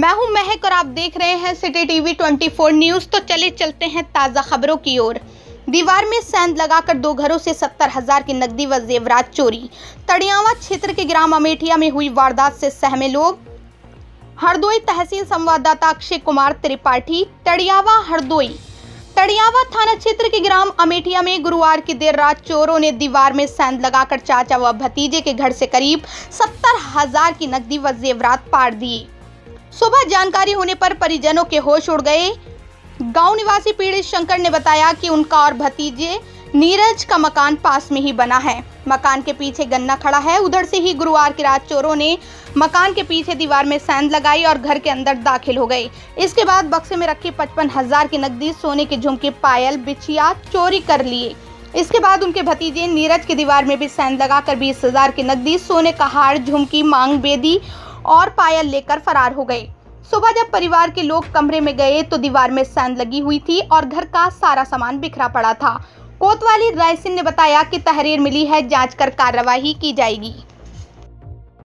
मैं हूं महक और आप देख रहे हैं सिटी टीवी 24 न्यूज। तो चलते हैं ताजा खबरों की ओर। दीवार में सेंध लगाकर 2 घरों से 70,000 की नकदी व जेवरात तड़ियावा तड़ियावा क्षेत्र के ग्राम अमेठिया में हुई वारदात से सहमे लोग। हरदोई तहसील संवाददाता अक्षय कुमार त्रिपाठी। तड़ियावा थाना क्षेत्र के ग्राम अमेठिया में गुरुवार की देर रात चोरों ने दीवार में सेंध लगाकर चाचा व भतीजे के घर से करीब 70,000 की नकदी व जेवरात पाड़ दिए। सुबह जानकारी होने पर परिजनों के होश उड़ गए। गांव निवासी पीड़ित शंकर ने बताया कि उनका और भतीजे नीरज का मकान पास में ही बना है। मकान के पीछे गन्ना खड़ा है। उधर से ही गुरुवार की रात चोरों ने मकान के पीछे दीवार में सेंध लगाई और घर के अंदर दाखिल हो गए। इसके बाद बक्से में रखी 55,000 की नकदी, सोने के झुमके, पायल, बिछिया चोरी कर लिए। इसके बाद उनके भतीजे नीरज की दीवार में भी सेंध लगाकर 20,000 की नकदी, सोने का हार, झुमकी, मांग बेदी और पायल लेकर फरार हो गए। सुबह जब परिवार के लोग कमरे में गए तो दीवार में सेंध लगी हुई थी और घर का सारा सामान बिखरा पड़ा था। कोतवाली रायसिंह ने बताया कि तहरीर मिली है, जांच कर कार्रवाई की जाएगी।